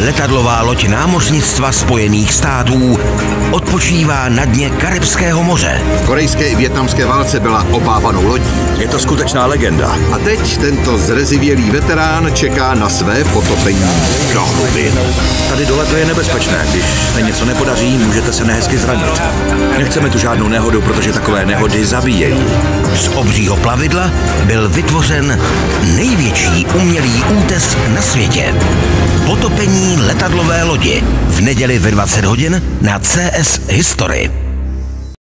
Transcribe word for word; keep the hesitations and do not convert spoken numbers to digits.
letadlová loď námořnictva Spojených států odpočívá na dně Karibského moře. V korejské i vietnamské válce byla obávanou lodí. Je to skutečná legenda. A teď tento zrezivělý veterán čeká na své potopení do hlubin. Tady dole to je nebezpečné. Když se něco nepodaří, můžete se nehezky zranit. Nechceme tu žádnou nehodu, protože takové nehody zabíjejí. Z obřího plavidla byl vytvořen největší umělý útes na světě. Potopení letadlové lodi v neděli ve dvacet hodin na C S History.